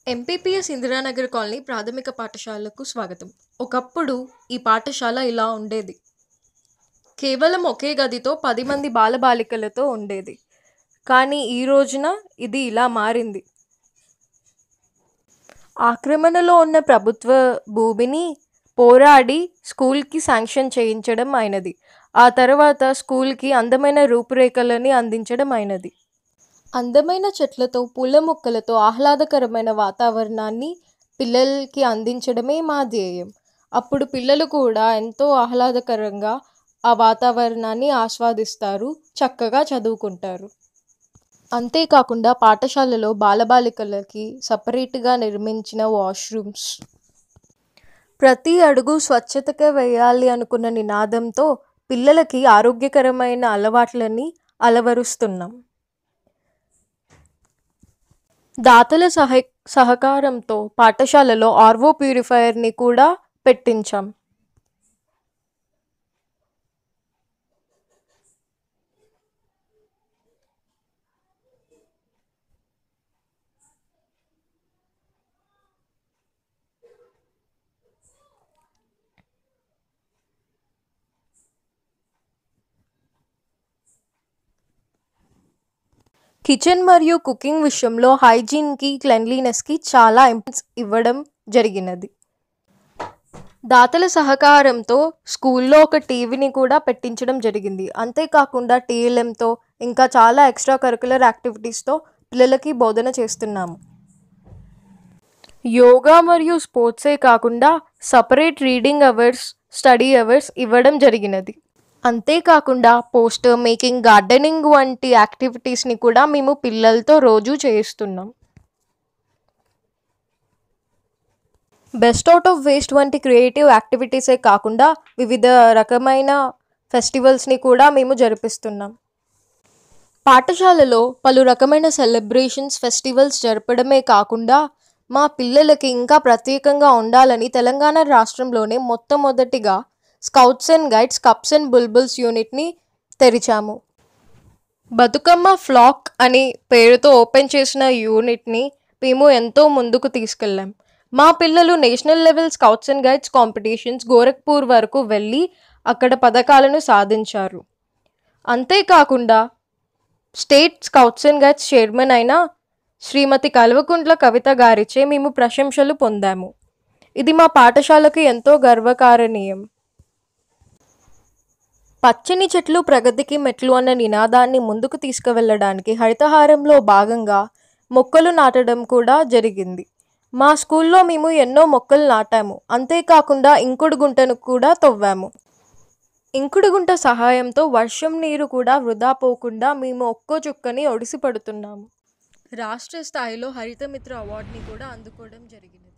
MPPS Indiranagar colony ప్రాథమిక పాఠశాలకు స్వాగతం. ఒకప్పుడు ఈ పాఠశాల ఇలా ఉండేది. కేవలం ఒకే గదితో 10 మంది బాలబాలికలతో ఉండేది. కానీ ఈ రోజున ఇది ఇలా మారింది. ఆక్రమణలో ఉన్న ప్రభుత్వ భూమిని పోరాడి స్కూల్కి శాంక్షన్ చేయించడం అయినది. ఆ తర్వాత స్కూల్కి అందమైన రూపురేఖలని అందించడం అయినది. అందమైన చెట్లతో, పూల మొక్కలతో ఆహ్లాదకరమైన వాతావరణాన్ని పిల్లలకి అందించడమే మా ధ్యేయం. అప్పుడు పిల్లలు కూడా ఎంతో ఆహ్లాదకరంగా ఆ వాతావరణాన్ని ఆస్వాదిస్తారు, చక్కగా చదువుకుంటారు. అంతేకాకుండా పాఠశాలలో బాలబాలికలకి సపరేట్గా నిర్మించిన వాష్రూమ్స్, ప్రతి అడుగు స్వచ్ఛతగా వేయాలి అనుకున్న నినాదంతో పిల్లలకి ఆరోగ్యకరమైన అలవాట్లని అలవరుస్తున్నాం. దాతల సహకారంతో పాఠశాలలో ఆర్వో ప్యూరిఫైయర్ని కూడా పెట్టించాం. కిచెన్ మరియు కుకింగ్ విషయంలో హైజీన్కి, క్లెన్లీనెస్కి చాలా ఇంపార్టెన్స్ ఇవ్వడం జరిగినది. దాతల సహకారంతో స్కూల్లో ఒక టీవీని కూడా పెట్టించడం జరిగింది. అంతేకాకుండా టీఎల్ఎంతో ఇంకా చాలా ఎక్స్ట్రా కరిక్యులర్ యాక్టివిటీస్తో పిల్లలకి బోధన చేస్తున్నాము. యోగా మరియు స్పోర్ట్సే కాకుండా separate reading hours, study hours ఇవ్వడం జరిగినది. అంతేకాకుండా పోస్టర్ మేకింగ్, గార్డెనింగ్ వంటి యాక్టివిటీస్ని కూడా మేము పిల్లలతో రోజు చేయిస్తున్నాం. బెస్ట్ అవుట్ ఆఫ్ వేస్ట్ వంటి క్రియేటివ్ యాక్టివిటీసే కాకుండా వివిధ రకమైన ఫెస్టివల్స్ని కూడా మేము జరిపిస్తున్నాం. పాఠశాలలో పలు రకమైన సెలబ్రేషన్స్, ఫెస్టివల్స్ జరపడమే కాకుండా మా పిల్లలకి ఇంకా ప్రత్యేకంగా ఉండాలని తెలంగాణ రాష్ట్రంలోనే మొట్టమొదటిగా scouts and guides cubs and bulbuls యూనిట్ని తెరిచాము. బతుకమ్మ ఫ్లాక్ అని పేరుతో ఓపెన్ చేసిన యూనిట్ని మేము ఎంతో ముందుకు తీసుకెళ్ళాం. మా పిల్లలు national level scouts and guides competitions Gorakhpur వరకు వెళ్ళి అక్కడ పథకాలను సాధించారు. అంతేకాకుండా state scouts and guides chairman అయిన శ్రీమతి కల్వకుంట్ల కవిత గారిచే మేము ప్రశంసలు పొందాము. ఇది మా పాఠశాలకు ఎంతో గర్వకారణీయం. పచ్చని చెట్లు ప్రగతికి మెట్లు అన్న నినాదాన్ని ముందుకు తీసుకువెళ్ళడానికి హరితహారంలో భాగంగా మొక్కలు నాటడం కూడా జరిగింది. మా స్కూల్లో మేము ఎన్నో మొక్కలు నాటాము. అంతేకాకుండా ఇంకుడు గుంటను కూడా తవ్వాము. ఇంకుడు గుంట సహాయంతో వర్షం నీరు కూడా వృధా పోకుండా మేము ఒక్కో చుక్కని ఒడిసి పడుతున్నాము. రాష్ట్ర స్థాయిలో హరితమిత్ర అవార్డుని కూడా అందుకోవడం జరిగింది.